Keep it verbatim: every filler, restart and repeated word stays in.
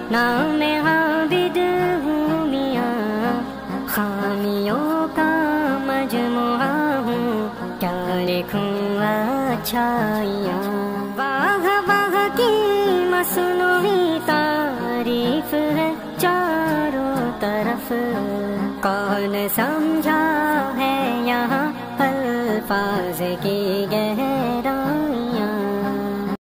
नाम आबिद हूँ मियाँ, खामियों का मजमुआ हूँ, क्या लिखूँ अच्छाइयाँ। वाह वाह की मसनूई तारीफ है चारों तरफ, कौन समझा है यहाँ अल्फाज की